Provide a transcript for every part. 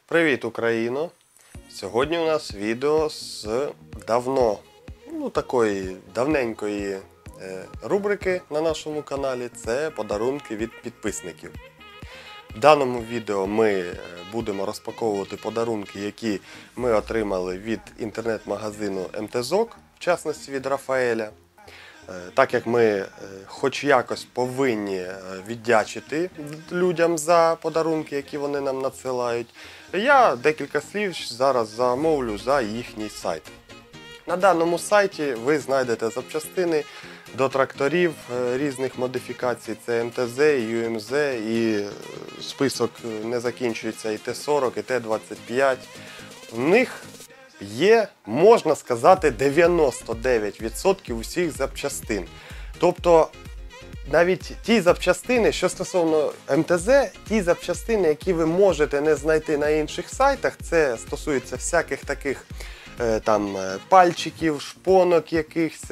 Привіт, Україно! Сьогодні у нас відео з такої давненької рубрики на нашому каналі. Це подарунки від підписників. В даному відео ми будемо розпаковувати подарунки, які ми отримали від інтернет-магазину МТЗОК, в частності від Рафаеля. Так як ми хоч якось повинні віддячити людям за подарунки, які вони нам надсилають, я декілька слів зараз замовлю за їхній сайт. На даному сайті ви знайдете запчастини до тракторів різних модифікацій. Це МТЗ, ЮМЗ, і список не закінчується і Т-40, і Т-25. У них є, можна сказати, 99% усіх запчастин. Тобто, навіть ті запчастини, що стосовно МТЗ, ті запчастини, які ви можете не знайти на інших сайтах, це стосується всяких таких пальчиків, шпонок якихось,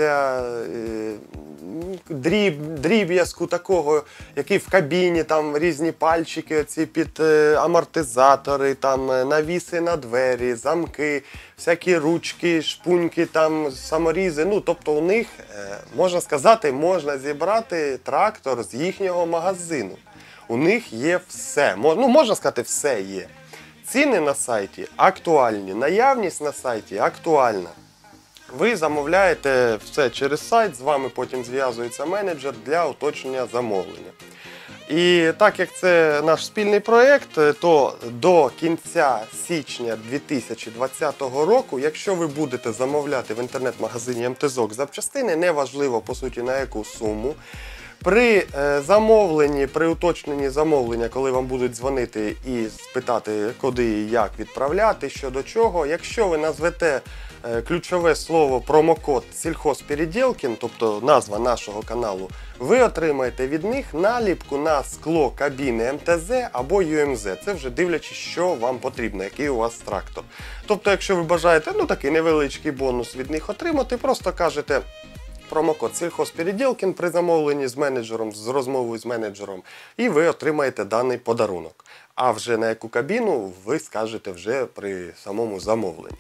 дріб'язку такого, який в кабіні, там різні пальчики оці під амортизатори, там навіси на двері, замки, всякі ручки, шпуньки, там саморізи. Тобто у них, можна сказати, можна зібрати трактор з їхнього магазину. У них є все, можна сказати, все є. Ціни на сайті актуальні, наявність на сайті актуальна. Ви замовляєте все через сайт, з вами потім зв'язується менеджер для уточнення замовлення. І так як це наш спільний проєкт, то до кінця січня 2020 року, якщо ви будете замовляти в інтернет-магазині МТЗОК запчастини, неважливо по суті на яку суму, при замовленні, при уточненні замовлення, коли вам будуть дзвонити і спитати, куди і як відправляти, що до чого, якщо ви назвете ключове слово промокод «Сільхозпередєлкін», тобто назва нашого каналу, ви отримаєте від них наліпку на скло кабіни МТЗ або ЮМЗ. Це вже дивлячись, що вам потрібно, який у вас трактор. Тобто, якщо ви бажаєте такий невеличкий бонус від них отримати, просто кажете промокод «Сільхозпередєлкін» при замовленні з менеджером, з розмовою з менеджером, і ви отримаєте даний подарунок. А вже на яку кабіну ви скажете вже при самому замовленні.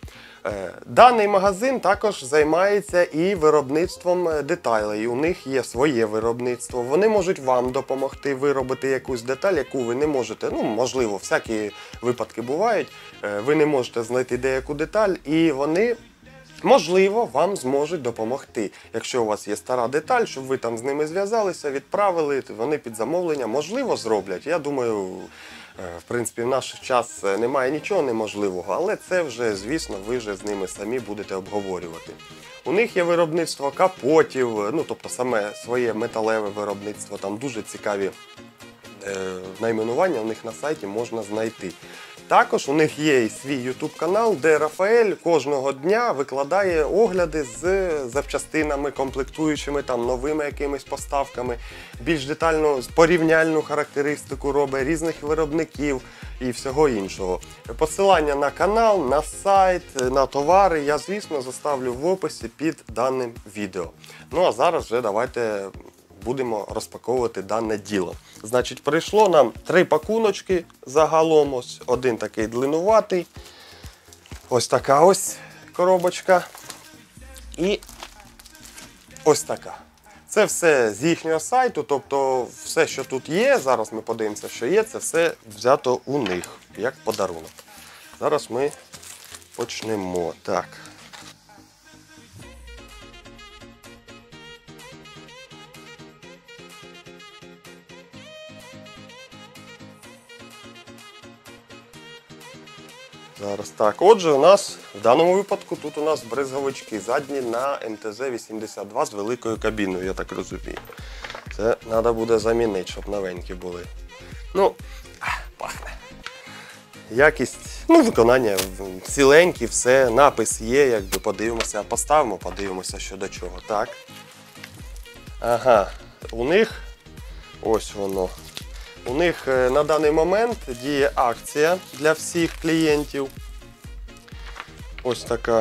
Даний магазин також займається і виробництвом деталей. У них є своє виробництво. Вони можуть вам допомогти виробити якусь деталь, яку ви не можете, можливо, всякі випадки бувають, ви не можете знайти деяку деталь, і вони, можливо, вам зможуть допомогти. Якщо у вас є стара деталь, щоб ви там з ними зв'язалися, відправили, вони під замовлення, можливо, зроблять. Я думаю, в принципі, в наш час немає нічого неможливого, але це вже, звісно, ви вже з ними самі будете обговорювати. У них є виробництво капотів, тобто саме своє металеве виробництво, там дуже цікаві найменування у них на сайті можна знайти. Також у них є і свій YouTube канал, де Рафаель кожного дня викладає огляди з запчастинами, комплектуючими, новими якимись поставками, більш детально порівняльну характеристику робить різних виробників і всього іншого. Посилання на канал, на сайт, на товари я, звісно, заставлю в описі під даним відео. А зараз вже давайте будемо розпаковувати дане діло. Значить, прийшло нам 3 пакуночки загалом, ось один такий длинуватий, ось така ось коробочка і ось така. Це все з їхнього сайту, тобто все, що тут є, зараз ми подивимося, що є, це все взято у них, як подарунок. Зараз ми почнемо. Так. Зараз так. Отже, у нас в даному випадку тут у нас бризговички задні на МТЗ-82 з великою кабіною, я так розумію. Це треба буде замінити, щоб новенькі були. Пахне. Якість, виконання ціленькі, все, напис є, подивимося, поставимо, подивимося, що до чого. Так. Ага, у них, ось воно. У них на даний момент діє акція для всіх клієнтів. Ось така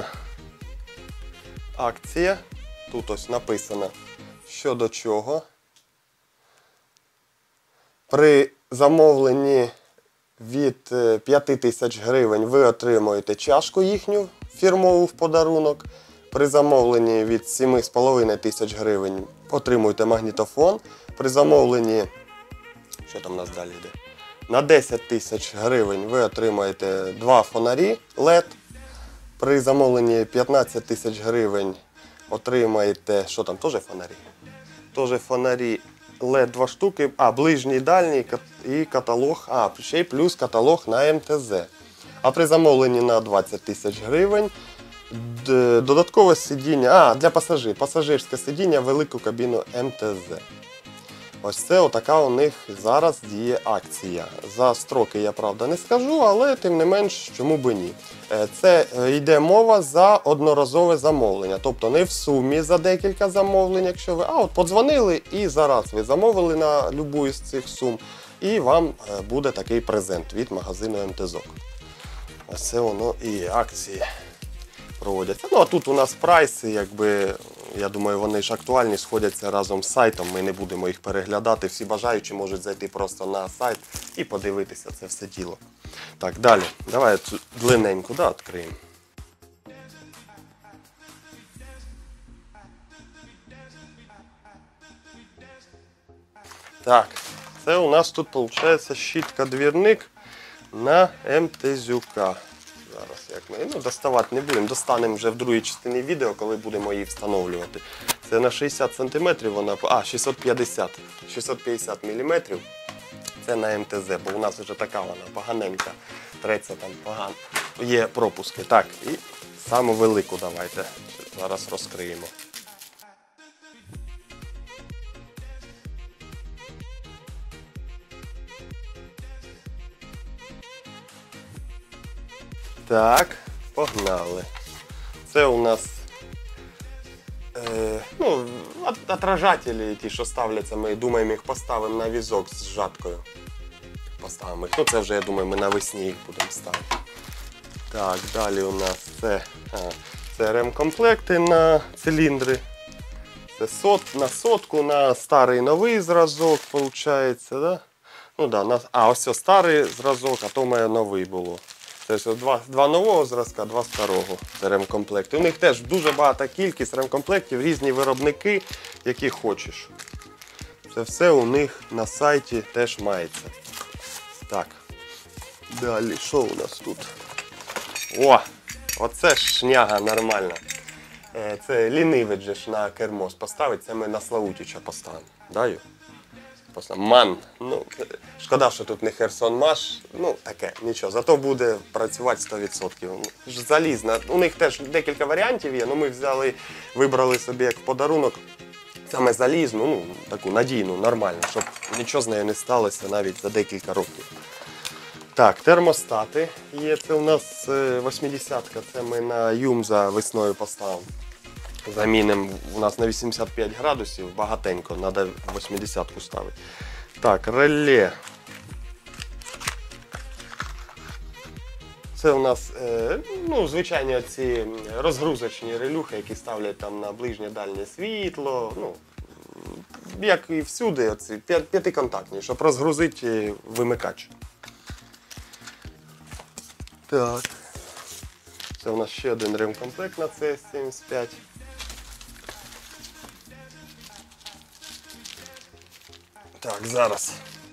акція. Тут ось написано, що до чого. При замовленні від 5000 гривень ви отримуєте чашку їхню фірмову в подарунок. При замовленні від 7,5 тисяч гривень отримуєте магнітофон. При замовленні, що там у нас далі йде? На 10 тисяч гривень ви отримаєте 2 фонарі LED. При замовленні 15 тисяч гривень отримаєте, що там, теж фонарі? Теж фонарі LED 2 штуки, ближній, дальній і каталог, ще й плюс каталог на МТЗ. А при замовленні на 20 тисяч гривень додаткове сидіння, для пасажирське сидіння, велику кабіну МТЗ. Ось це отака у них зараз діє акція. За строки я, правда, не скажу, але тим не менш, чому би ні. Це йде мова за одноразове замовлення. Тобто не в сумі за декілька замовлень, якщо ви, от подзвонили і зараз ви замовили на будь-яку з цих сум, і вам буде такий презент від магазину МТЗ. Ось це воно і акції проводяться. Ну, а тут у нас прайси, якби, я думаю, вони ж актуальні, сходяться разом з сайтом, ми не будемо їх переглядати. Всі бажаючі можуть зайти просто на сайт і подивитися це все діло. Так, далі. Давай цю длинненьку, відкриємо. Так, це у нас тут, виходить, щітка-двірник на МТЗюка. Зараз як ми, доставати не будемо, достанемо вже в другій частині відео, коли будемо її встановлювати. Це на 60 см, вона, 650 мм. Це на МТЗ, бо у нас вже така вона поганенька, треться там погано. Є пропуски. Так, і саму велику давайте зараз розкриємо. Так, погнали. Це у нас отражателі, ті, що ставляться, ми думаємо, їх поставимо на візок з жаткою. Поставимо їх. Це вже, я думаю, ми навесні їх будемо ставити. Так, далі у нас це ремкомплекти на циліндри. Це на сотку, на старий новий зразок, виходить, да? Ось старий зразок, а то в мене новий було. Це два нового зразка, 2 старого. Це ремкомплекти. У них теж дуже багата кількість ремкомплектів, різні виробники, які хочеш. Це все у них на сайті теж мається. Так. Далі, що у нас тут? Оце шняга нормальна. Це лінивець же ж на кермо поставить, це ми на Славутича поставимо. Даю? Ман. Шкода, що тут не Херсон Маш, таке, нічого. Зато буде працювати 100%. Залізна. У них теж декілька варіантів є, ми вибрали собі як подарунок саме залізну, таку надійну, нормальну, щоб нічого з нею не сталося навіть за декілька років. Так, термостати є, це у нас 80-ка, це ми на Юмза весною поставимо. Замінимо у нас на 85 градусів, багатенько, треба 80-ку ставити. Так, реле. Це у нас, звичайні ці розгрузочні релюхи, які ставлять там на ближнє-дальнє світло, як і всюди, оці п'ятиконтактні, щоб розгрузити вимикач. Так. Це у нас ще один ремкомплект на CS75. Так, зараз.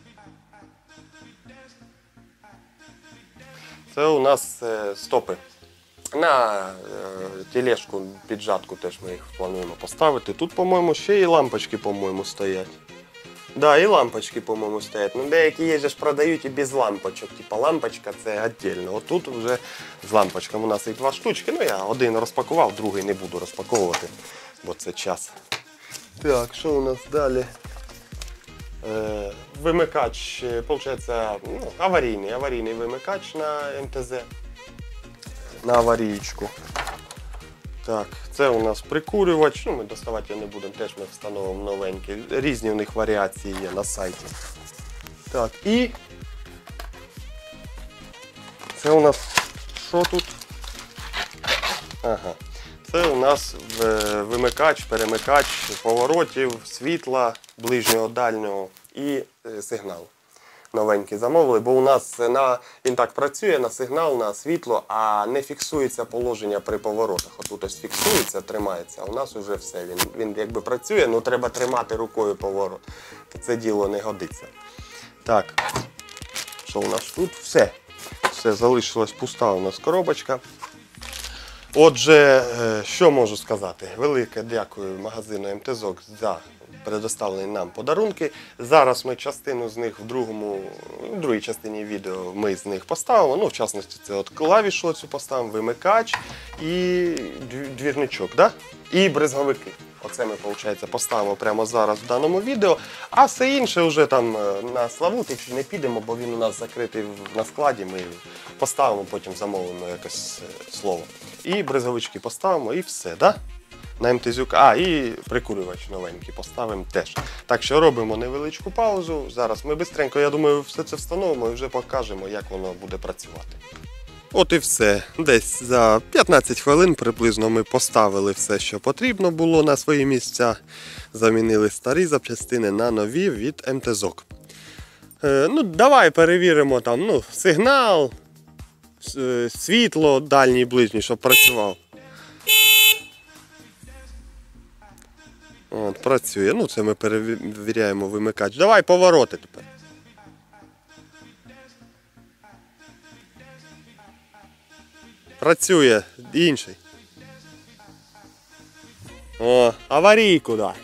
Це у нас стопи. На тележку, піджатку теж ми їх плануємо поставити. Тут, по-моєму, ще і лампочки, по-моєму, стоять. Да, і лампочки, по-моєму, стоять. Деякі є ж продають і без лампочок. Типа лампочка це віддільно. Отут вже з лампочками. У нас їх 2 штучки. Я один розпакував, другий не буду розпаковувати, бо це час. Так, що у нас далі? Вимикач, виходить, аварійний вимикач на МТЗ. На аварійку. Так, це у нас прикурювач, ми доставати його не будемо, теж ми встановимо новенький. Різні у них варіації є на сайті. Так, і це у нас, що тут? Ага. Це у нас вимикач, перемикач поворотів, світла, ближнього, дальнього і сигнал. новенький замовили, бо у нас він так працює на сигнал, на світло, а не фіксується положення при поворотах. Отут ось фіксується, тримається, а у нас вже все. Він якби працює, але треба тримати рукою поворот. То це діло не годиться. Так, що у нас тут? Все. Все, залишилась пуста у нас коробочка. Отже, що можу сказати? Велике дякую магазину МТЗОК за предоставлені нам подарунки. Зараз ми частину з них в другій частині відео ми з них поставимо. Ну, в частності, це от клавішу оцю поставимо, вимикач і двірничок, да? І бризговики. Оце ми, виходить, поставимо прямо зараз в даному відео. А все інше вже там на Славутич не підемо, бо він у нас закритий на складі. Ми поставимо, потім замовимо якесь слово. І бризговички поставимо, і все, да? На МТЗюк. І прикурювач новенький поставимо теж. Так що робимо невеличку паузу. Зараз ми швидко, я думаю, все це встановимо і вже покажемо, як воно буде працювати. От і все. Десь за 15 хвилин приблизно ми поставили все, що потрібно було на свої місця. Замінили старі запчастини на нові від МТЗОК. Давай перевіримо там, сигнал, світло дальній і ближній, щоб працював. От, працює. Це ми перевіряємо вимикач. Давай повороти тепер. Працює. Інший. О, аварійку дай.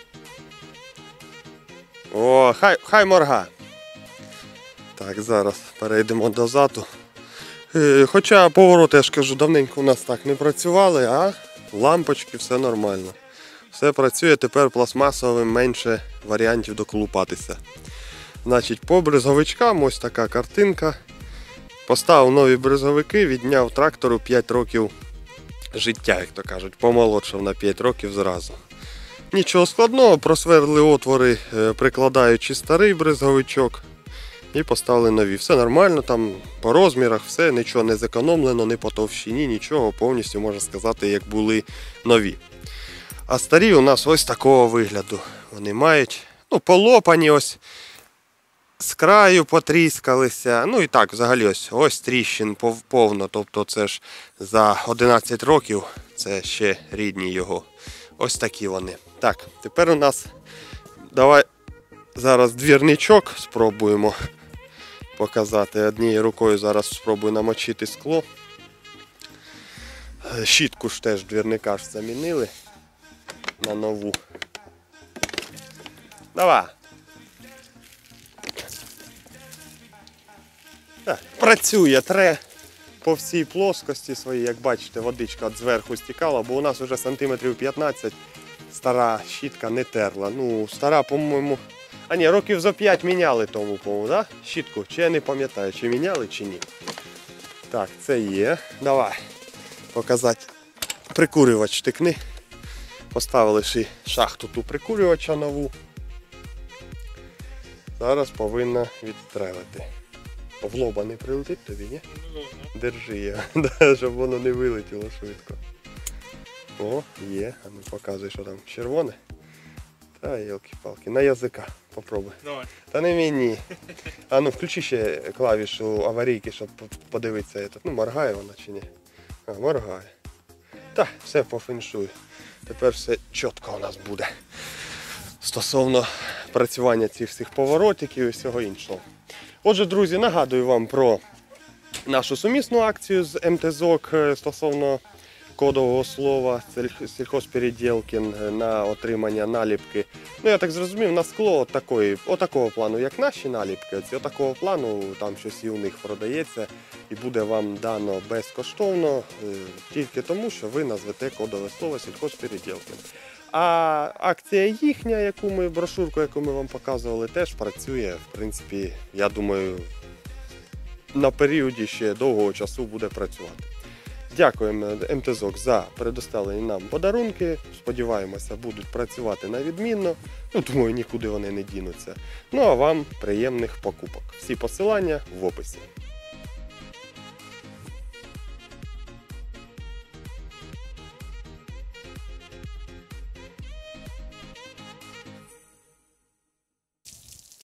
О, хай морга. Так, зараз перейдемо до зату. Хоча повороти, я ж кажу, давненько у нас так не працювали, а лампочки, все нормально. Все працює, тепер пластмасовим менше варіантів доколупатися. Значить, по бризговичкам ось така картинка. Поставив нові бризговики, відняв трактору 5 років життя, як то кажуть, помолодшав на 5 років зразу. Нічого складного, просверли отвори, прикладаючи старий бризговичок і поставили нові. Все нормально, там по розмірах, все, нічого не зекономлено, не по товщині, нічого, повністю, можна сказати, як були нові. А старі у нас ось такого вигляду. Вони мають, полопані ось, з краю потріскалися. І так, взагалі ось тріщин повно. Тобто це ж за 11 років, це ще рідні його. Ось такі вони. Так, тепер у нас, давай зараз двірничок спробуємо показати. Однією рукою зараз спробую намочити скло. Щітку ж теж двірника ж замінили на нову. Давай. Так, працює, тре по всій плоскості своїй, як бачите, водичка зверху стікала, бо у нас вже сантиметрів 15 стара щітка не терла. Стара, по-моєму, років за 5 міняли тому, по-моєму, да? Щітку, чи я не пам'ятаю, чи міняли, чи ні. Так, це є. Давай показати. Прикурювач тикни. Поставили ще шахту ту прикурювача нову. Зараз повинна відстрелити. В лоба не прилетить тобі, ні? Держи його, щоб воно не вилетіло швидко. О, є. А ну показуй, що там червоне. Та йолки-палки, на язика попробуй. Давай. Та не мені. А ну включи ще клавішу аварійки, щоб подивитися. Моргає вона чи ні? Моргає. Так, все по феншую. Тепер все чітко у нас буде. Стосовно працювання цих всіх поворотиків і всього іншого. Отже, друзі, нагадую вам про нашу сумісну акцію з МТЗОК стосовно кодового слова сільхозпереділки на отримання наліпки. Я так зрозумів, на скло отакого плану, як наші наліпки, отакого плану, там щось і у них продається і буде вам дано безкоштовно, тільки тому, що ви назвете кодове слово сільхозпереділки. А акція їхня, брошурку, яку ми вам показували, теж працює. В принципі, я думаю, на періоді ще довгого часу буде працювати. Дякуємо МТЗОК за предоставлені нам подарунки. Сподіваємося, будуть працювати на відмінно. Думаю, нікуди вони не дінуться. А вам приємних покупок. Всі посилання в описі.